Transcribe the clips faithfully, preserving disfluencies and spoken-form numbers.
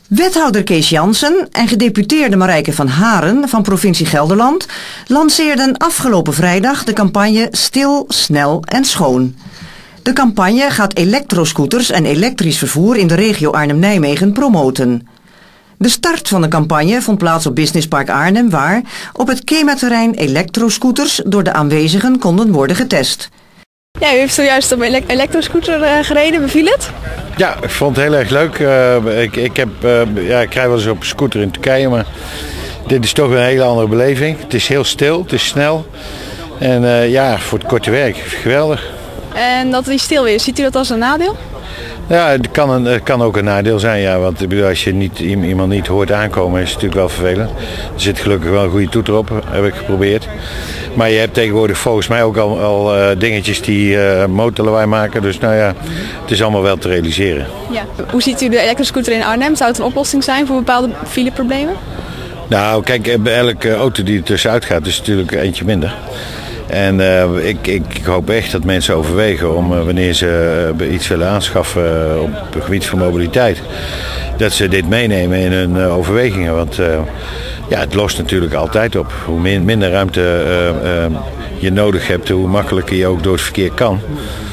Wethouder Kees Jansen en gedeputeerde Marijke van Haren van provincie Gelderland lanceerden afgelopen vrijdag de campagne Stil, Snel en Schoon. De campagne gaat elektroscooters en elektrisch vervoer in de regio Arnhem-Nijmegen promoten. De start van de campagne vond plaats op Businesspark Arnhem, waar op het KEMA-terrein elektroscooters door de aanwezigen konden worden getest. Ja, u heeft zojuist op een elektroscooter uh, gereden, beviel het? Ja, ik vond het heel erg leuk. Uh, ik, ik, heb, uh, ja, ik rij wel eens op een scooter in Turkije, maar dit is toch een hele andere beleving. Het is heel stil, het is snel en uh, ja, voor het korte werk, geweldig. En dat die stil is, ziet u dat als een nadeel? Ja, het kan, een, het kan ook een nadeel zijn, ja, want ik bedoel, als je niet, iemand niet hoort aankomen is het natuurlijk wel vervelend. Er zit gelukkig wel een goede toeter op, heb ik geprobeerd. Maar je hebt tegenwoordig volgens mij ook al, al uh, dingetjes die uh, motorlawaai maken, dus nou ja, het is allemaal wel te realiseren. Ja. Hoe ziet u de elektroscooter in Arnhem? Zou het een oplossing zijn voor bepaalde fileproblemen? Nou, kijk, elke auto die er tussenuit gaat is natuurlijk eentje minder. En uh, ik, ik hoop echt dat mensen overwegen om uh, wanneer ze uh, iets willen aanschaffen uh, op het gebied van mobiliteit, dat ze dit meenemen in hun uh, overwegingen. Want uh, ja, het lost natuurlijk altijd op. Hoe min, minder ruimte uh, uh, je nodig hebt, hoe makkelijker je ook door het verkeer kan.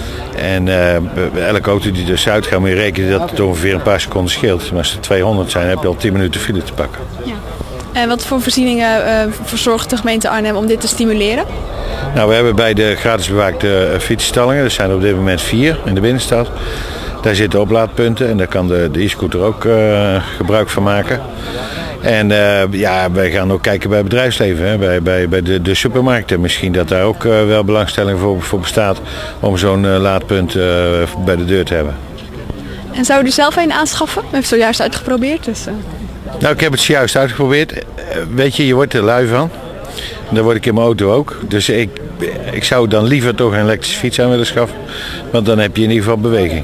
En uh, elke auto die dus uitgaat, moet je rekenen dat het ongeveer een paar seconden scheelt. Maar als er tweehonderd zijn, heb je al tien minuten file te pakken. Ja. En wat voor voorzieningen uh, verzorgt de gemeente Arnhem om dit te stimuleren? Nou, we hebben bij de gratis bewaakte fietsstallingen, er zijn er op dit moment vier in de binnenstad. Daar zitten oplaadpunten en daar kan de, de e-scooter ook uh, gebruik van maken. En uh, ja, wij gaan ook kijken bij het bedrijfsleven, hè, bij, bij, bij de, de supermarkten. Misschien dat daar ook uh, wel belangstelling voor, voor bestaat om zo'n uh, laadpunt uh, bij de deur te hebben. En zou u er zelf een aanschaffen? U heeft het zojuist uitgeprobeerd. Dus, uh... Nou, ik heb het zojuist uitgeprobeerd. Uh, weet je, je wordt er lui van. Dat word ik in mijn auto ook. Dus ik, ik zou dan liever toch een elektrische fiets aan willen schaffen. Want dan heb je in ieder geval beweging.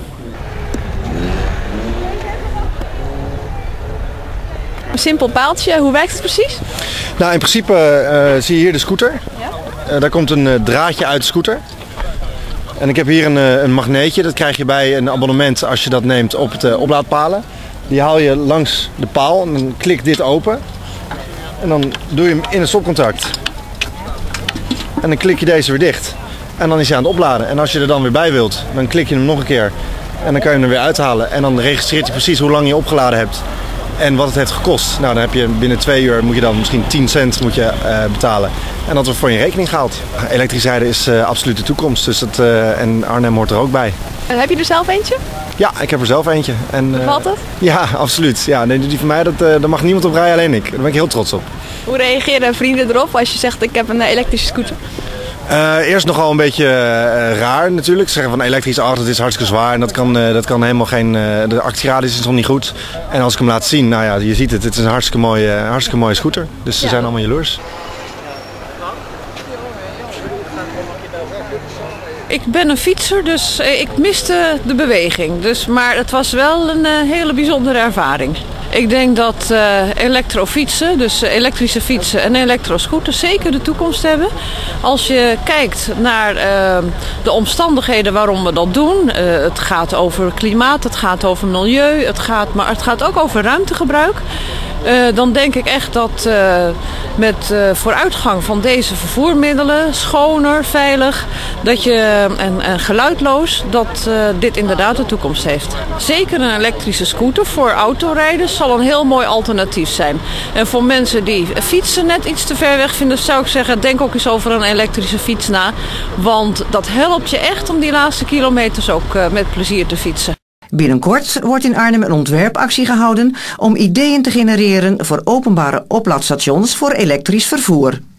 Een simpel paaltje, hoe werkt het precies? Nou, in principe uh, zie je hier de scooter. Ja? Uh, daar komt een uh, draadje uit de scooter. En ik heb hier een, uh, een magneetje. Dat krijg je bij een abonnement als je dat neemt op de oplaadpalen. Die haal je langs de paal en dan klik dit open. En dan doe je hem in een stopcontact. En dan klik je deze weer dicht. En dan is hij aan het opladen. En als je er dan weer bij wilt, dan klik je hem nog een keer. En dan kan je hem er weer uithalen. En dan registreert hij precies hoe lang je opgeladen hebt. En wat het heeft gekost. Nou, dan heb je binnen twee uur moet je dan misschien tien cent moet je, uh, betalen. En dat wordt voor je rekening gehaald. Elektrisch rijden is uh, absoluut de toekomst. Dus dat, uh, en Arnhem hoort er ook bij. En heb je er zelf eentje? Ja, ik heb er zelf eentje. En, uh, Bevalt het? Ja, absoluut. Ja, nee, die van mij, dat, uh, daar mag niemand op rijden, alleen ik. Daar ben ik heel trots op. Hoe reageren vrienden erop als je zegt ik heb een elektrische scooter? Uh, eerst nogal een beetje uh, raar natuurlijk. Ze zeggen van elektrisch, oh, dat is hartstikke zwaar. En dat kan, uh, dat kan helemaal geen... Uh, de actieradius is nog niet goed. En als ik hem laat zien, nou ja, je ziet het. Het is een hartstikke mooie, uh, hartstikke mooie scooter. Dus ze ja. zijn allemaal jaloers. Ik ben een fietser, dus ik miste de beweging. Dus, maar het was wel een uh, hele bijzondere ervaring. Ik denk dat uh, elektrofietsen, dus elektrische fietsen en elektroscooters zeker de toekomst hebben. Als je kijkt naar uh, de omstandigheden waarom we dat doen. Uh, het gaat over klimaat, het gaat over milieu, het gaat, maar het gaat ook over ruimtegebruik. Uh, dan denk ik echt dat uh, met uh, vooruitgang van deze vervoermiddelen, schoner, veilig, dat je, en, en geluidloos, dat uh, dit inderdaad de toekomst heeft. Zeker een elektrische scooter voor autorijders zal een heel mooi alternatief zijn. En voor mensen die fietsen net iets te ver weg vinden, zou ik zeggen, denk ook eens over een elektrische fiets na. Want dat helpt je echt om die laatste kilometers ook uh, met plezier te fietsen. Binnenkort wordt in Arnhem een ontwerpactie gehouden om ideeën te genereren voor openbare oplaadstations voor elektrisch vervoer.